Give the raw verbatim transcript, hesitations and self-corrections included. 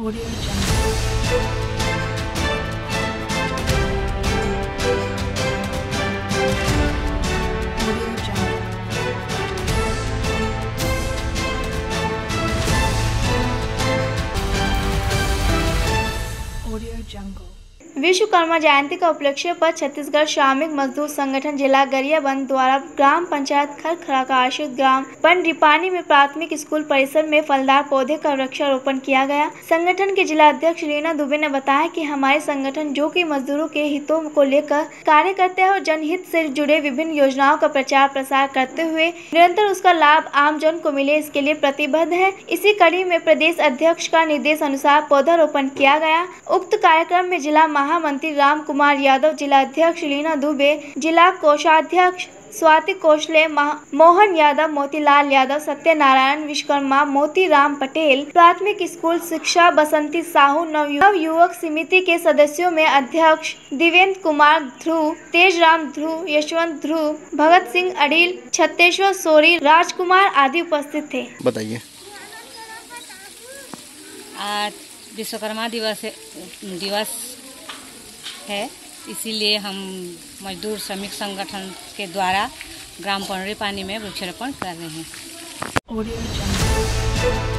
Audio Jungle. Audio Jungle. Vishwakarma जयंती का उपलक्ष्य पर छत्तीसगढ़ श्रमिक मजदूर संगठन जिला गरियाबंद द्वारा ग्राम पंचायत खरखरा का आश्रित ग्राम पंडरिपानी में प्राथमिक स्कूल परिसर में फलदार पौधे का वृक्षारोपण किया गया। संगठन के जिला अध्यक्ष रीना दुबे ने बताया कि हमारे संगठन जो कि मजदूरों के हितों को लेकर कार्य करते हैं और जनहित से जुड़े विभिन्न योजनाओं का प्रचार प्रसार करते हुए निरंतर उसका लाभ आम जन को मिले, इसके लिए प्रतिबद्ध है। इसी कड़ी में प्रदेश अध्यक्ष का निर्देश अनुसार पौधारोपण किया गया। उक्त कार्यक्रम में जिला महामंत्री राम कुमार यादव, जिला अध्यक्ष लीना दुबे, जिला कोषाध्यक्ष स्वाति कोशले, मोहन यादव, मोतीलाल यादव, सत्यनारायण विश्वकर्मा, मोतीराम पटेल, प्राथमिक स्कूल शिक्षा बसंती साहू, नव युवक समिति के सदस्यों में अध्यक्ष दिवेंद्र कुमार ध्रुव, तेजराम ध्रुव, यशवंत ध्रुव, भगत सिंह अड़ील, छत्तेश्वर सोरी, राजकुमार आदि उपस्थित थे। बताइए। आज विश्वकर्मा दिवस दिवस है, इसीलिए हम मजदूर श्रमिक संगठन के द्वारा ग्राम पंडरिपानी में वृक्षारोपण कर रहे हैं। Audio Jungle.